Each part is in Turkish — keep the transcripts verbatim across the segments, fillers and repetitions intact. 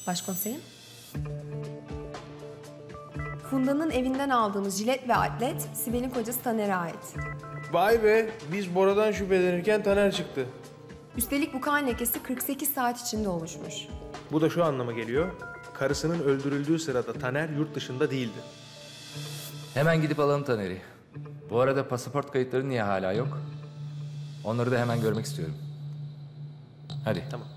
Başkomiserim. Funda'nın evinden aldığımız jilet ve atlet Sibel'in kocası Taner'e ait. Vay be, biz Bora'dan şüphelenirken Taner çıktı. Üstelik bu kan lekesi kırk sekiz saat içinde oluşmuş. Bu da şu anlama geliyor. Karısının öldürüldüğü sırada Taner yurt dışında değildi. Hemen gidip alalım Taner'i. Bu arada pasaport kayıtları niye hala yok? Onları da hemen görmek istiyorum. Hadi. Tamam.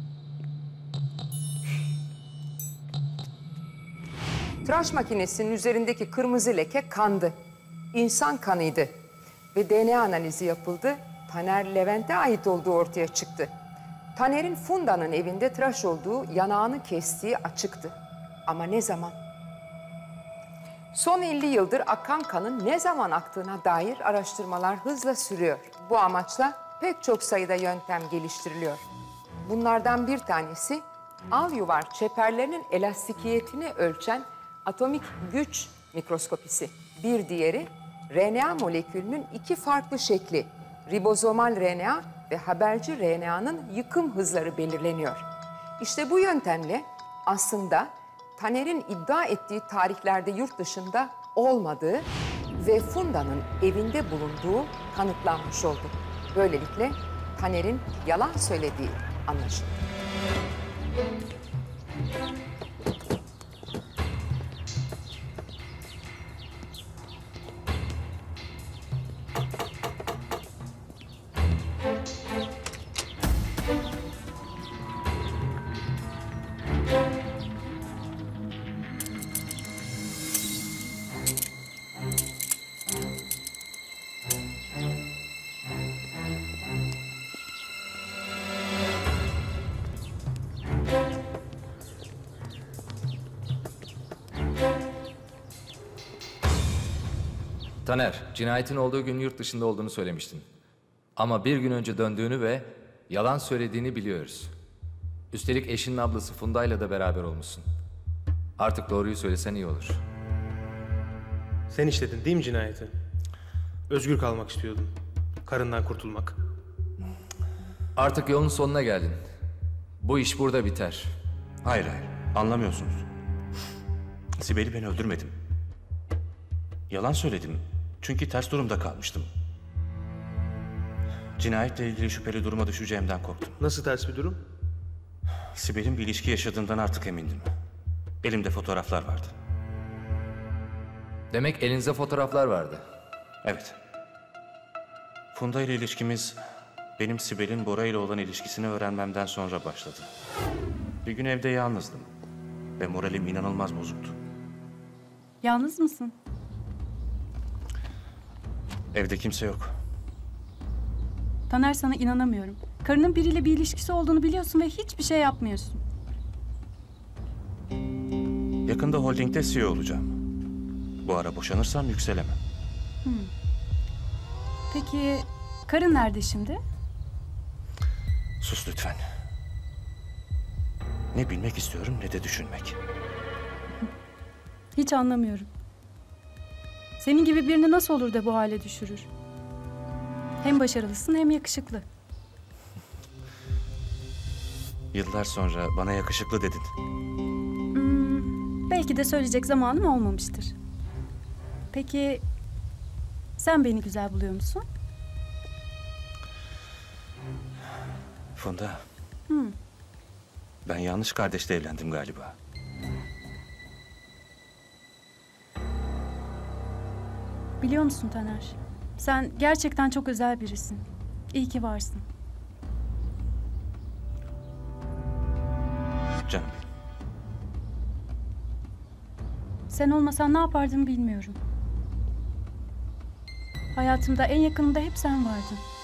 Tıraş makinesinin üzerindeki kırmızı leke kandı. İnsan kanıydı. Ve D N A analizi yapıldı. Taner Levent'e ait olduğu ortaya çıktı. Taner'in Funda'nın evinde tıraş olduğu, yanağını kestiği açıktı. Ama ne zaman? Son elli yıldır akan kanın ne zaman aktığına dair araştırmalar hızla sürüyor. Bu amaçla pek çok sayıda yöntem geliştiriliyor. Bunlardan bir tanesi al yuvar çeperlerinin elastikiyetini ölçen atomik güç mikroskopisi. Bir diğeri R N A molekülünün iki farklı şekli, ribozomal R N A ve haberci R N A'nın yıkım hızları belirleniyor. İşte bu yöntemle aslında Taner'in iddia ettiği tarihlerde yurt dışında olmadığı ve Funda'nın evinde bulunduğu kanıtlanmış oldu. Böylelikle Taner'in yalan söylediği anlaşıldı. Taner, cinayetin olduğu gün yurt dışında olduğunu söylemiştin. Ama bir gün önce döndüğünü ve yalan söylediğini biliyoruz. Üstelik eşinin ablası Funda'yla da beraber olmuşsun. Artık doğruyu söylesen iyi olur. Sen işledin değil mi cinayeti? Özgür kalmak istiyordun. Karından kurtulmak. Artık yolun sonuna geldin. Bu iş burada biter. Hayır hayır, anlamıyorsunuz. Sibel'i ben öldürmedim. Yalan söyledim. Çünkü ters durumda kalmıştım. Cinayetle ilgili şüpheli duruma düşeceğimden korktum. Nasıl ters bir durum? Sibel'in bir ilişki yaşadığından artık emindim. Elimde fotoğraflar vardı. Demek elinizde fotoğraflar vardı. Evet. Funda ile ilişkimiz benim Sibel'in Bora ile olan ilişkisini öğrenmemden sonra başladı. Bir gün evde yalnızdım ve moralim inanılmaz bozuktu. Yalnız mısın? Evde kimse yok. Taner, sana inanamıyorum. Karının biriyle bir ilişkisi olduğunu biliyorsun ve hiçbir şey yapmıyorsun. Yakında holdingde C E O olacağım. Bu ara boşanırsam yükselemem. Hmm. Peki karın nerede şimdi? Sus lütfen. Ne bilmek istiyorum ne de düşünmek. Hiç anlamıyorum. Senin gibi birini nasıl olur da bu hale düşürür? Hem başarılısın hem yakışıklı. Yıllar sonra bana yakışıklı dedin. Hmm, belki de söyleyecek zamanım olmamıştır. Peki sen beni güzel buluyor musun? Funda. Hmm. Ben yanlış kardeşle evlendim galiba. Biliyor musun Taner? Sen gerçekten çok özel birisin. İyi ki varsın. Canım benim. Sen olmasan ne yapardım bilmiyorum. Hayatımda en yakınımda hep sen vardın.